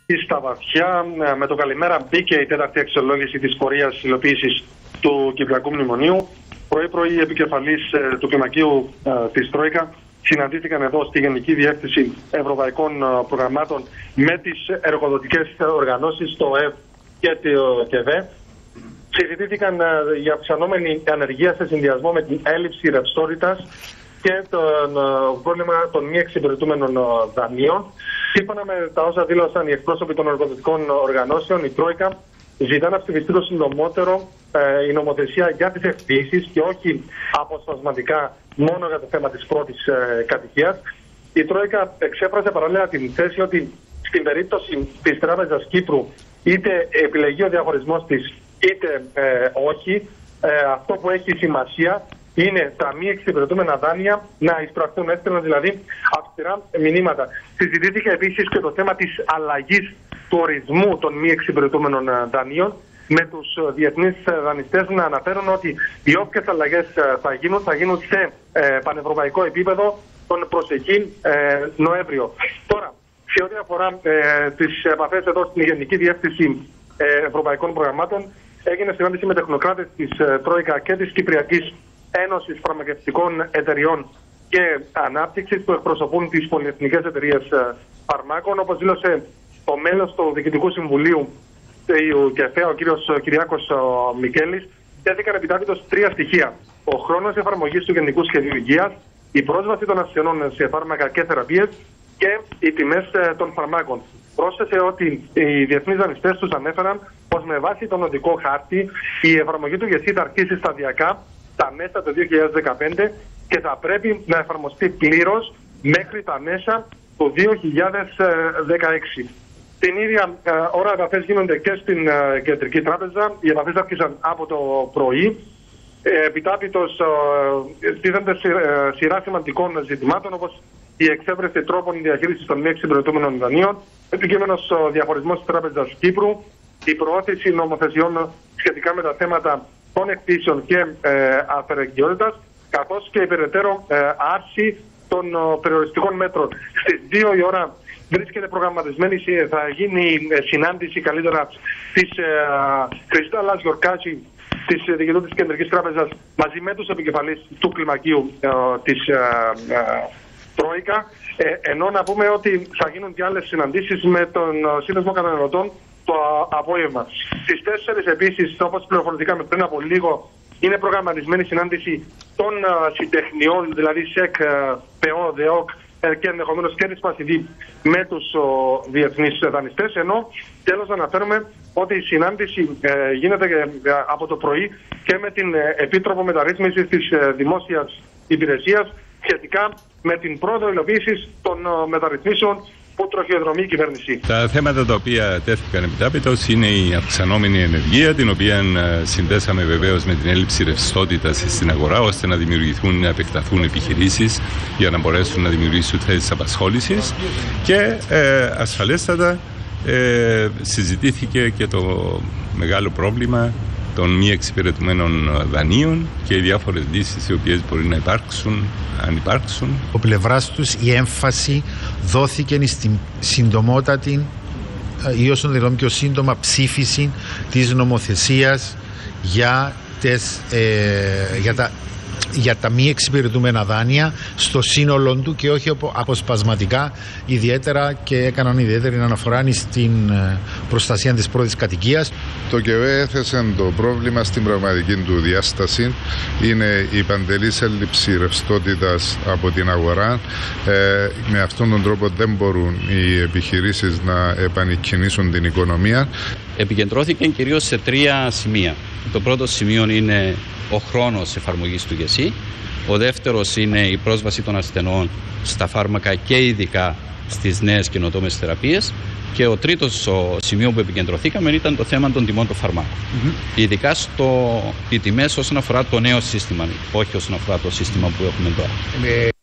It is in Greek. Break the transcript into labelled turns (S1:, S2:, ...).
S1: Στα βαθιά, με το καλημέρα μπήκε η τέταρτη αξιολόγηση της πορείας υλοποίησης του Κυπριακού Μνημονίου. Πρωί-πρωί οι επικεφαλής του κλιμακίου της Τρόικα συναντήθηκαν εδώ στη Γενική Διεύθυνση Ευρωπαϊκών Προγραμμάτων με τις εργοδοτικές οργανώσεις, το ΕΒ και το ΚΕΒΕ. Συζητήθηκαν για αυξανόμενη ανεργία σε συνδυασμό με την έλλειψη ρευστότητας και το πρόβλημα των μη εξυπηρετούμενων δανείων. Σύμφωνα με τα όσα δήλωσαν οι εκπρόσωποι των εργοδοτικών οργανώσεων, η Τρόικα ζητά να ψηφιστεί το συντομότερο η νομοθεσία για τις εκποιήσεις και όχι αποσπασματικά μόνο για το θέμα της πρώτης κατοικίας. Η Τρόικα εξέφρασε παράλληλα την θέση ότι στην περίπτωση της Τράπεζας Κύπρου είτε επιλεγεί ο διαχωρισμός της είτε όχι, αυτό που έχει σημασία είναι τα μη εξυπηρετούμενα δάνεια να εισπραχθούν. Έστειλαν δηλαδή αυστηρά μηνύματα. Συζητήθηκε επίσης και το θέμα της αλλαγής του ορισμού των μη εξυπηρετούμενων δανείων, με τους διεθνείς δανειστές να αναφέρουν ότι οι όποιες αλλαγές θα γίνουν σε πανευρωπαϊκό επίπεδο τον προσεχή Νοέμβριο. Τώρα, σε ό,τι αφορά τις επαφές εδώ στην Γενική Διεύθυνση Ευρωπαϊκών Προγραμμάτων, έγινε συνάντηση με τεχνοκράτες της Τρόικα και της Κυπριακής Ένωσης Φαρμακευτικών Εταιριών και Ανάπτυξης που εκπροσωπούν τις πολυεθνικές εταιρείες φαρμάκων. Όπως δήλωσε ο μέλος του Διοικητικού Συμβουλίου του ΚΕΦΕ, ο κύριος Κυριάκος Μικέλης, τέθηκαν επιτάπητος τρία στοιχεία. Ο χρόνος εφαρμογής του Γενικού Σχεδίου Υγείας, η πρόσβαση των ασθενών σε φάρμακα και θεραπείες και οι τιμές των φαρμάκων. Πρόσθεσε ότι οι διεθνείς δανειστές τους ανέφεραν πως με βάση τον οδικό χάρτη η εφαρμογή του ΓΕΣΥ θα αρχίσει σταδιακά τα μέσα του 2015 και θα πρέπει να εφαρμοστεί πλήρως μέχρι τα μέσα του 2016. Την ίδια ώρα επαφές γίνονται και στην Κεντρική Τράπεζα. Οι επαφές άρχισαν από το πρωί. Επιτάπητος στήθενται σειρά σημαντικών ζητημάτων, όπως η εξέβρεση τρόπων διαχείρισης των μη εξυπηρετούμενων δανείων, επικείμενος διαχωρισμός της Τράπεζας Κύπρου, η προώθηση νομοθεσιών σχετικά με τα θέματα των εκπτήσεων και αφαιρεγγιότητας, καθώς και η περαιτέρω άρση των περιοριστικών μέτρων. Στις 2 η ώρα βρίσκεται προγραμματισμένη, θα γίνει συνάντηση καλύτερα της Κρυστάλλας Γιορκάση, της Διοικητού της Κεντρικής Τράπεζας, μαζί με τους επικεφαλείς του κλιμακίου της Τρόικα, ενώ να πούμε ότι θα γίνουν και άλλες συναντήσεις με τον Σύνδεσμο Καταναλωτών το απόγευμα. Στις 4 επίσης, όπως πληροφορηθήκαμε πριν από λίγο, είναι προγραμματισμένη συνάντηση των συντεχνιών, δηλαδή ΣΕΚ, ΠΕΟ, ΔΕΟΚ και ενδεχομένως και της ΠΑΣΙΔΗ με τους διεθνείς δανειστές, ενώ τέλος να αναφέρουμε ότι η συνάντηση γίνεται από το πρωί και με την Επίτροπο Μεταρρύθμισης της Δημόσιας Υπηρεσίας σχετικά με την πρόοδο υλοποίησης των μεταρρυθμίσεων που τροχιοδρομεί η κυβέρνηση.
S2: Τα θέματα τα οποία τέθηκαν επιτάπητος είναι η αυξανόμενη ενεργεία, την οποία συνδέσαμε βεβαίως με την έλλειψη ρευστότητας στην αγορά, ώστε να δημιουργηθούν, να επεκταθούν επιχειρήσεις για να μπορέσουν να δημιουργήσουν θέσεις απασχόλησης, και ασφαλέστατα συζητήθηκε και το μεγάλο πρόβλημα των μη εξυπηρετουμένων δανείων και οι διάφορες λύσεις οι οποίες μπορεί να υπάρξουν, αν υπάρξουν.
S3: Από πλευράς τους η έμφαση δόθηκε στην συντομότατη ή όσο δυνατόν πιο σύντομα ψήφιση της νομοθεσίας για τα μη εξυπηρετούμενα δάνεια στο σύνολο του και όχι αποσπασματικά, ιδιαίτερα, και έκαναν ιδιαίτερη αναφορά στην προστασία της πρώτης κατοικίας.
S4: Το ΚΕΒΕ έθεσε το πρόβλημα στην πραγματική του διάσταση. Είναι η παντελής έλλειψη ρευστότητας από την αγορά. Με αυτόν τον τρόπο δεν μπορούν οι επιχειρήσεις να επανεκκινήσουν την οικονομία.
S5: Επικεντρώθηκε κυρίως σε 3 σημεία. Το πρώτο σημείο είναι ο χρόνος εφαρμογής του ΓΕΣΥ. Ο δεύτερος είναι η πρόσβαση των ασθενών στα φάρμακα και ειδικά στις νέες καινοτόμες θεραπείες. Και ο τρίτος σημείο που επικεντρωθήκαμε ήταν το θέμα των τιμών των φαρμάκων. Ειδικά οι τιμές όσον αφορά το νέο σύστημα, όχι όσον αφορά το σύστημα που έχουμε τώρα.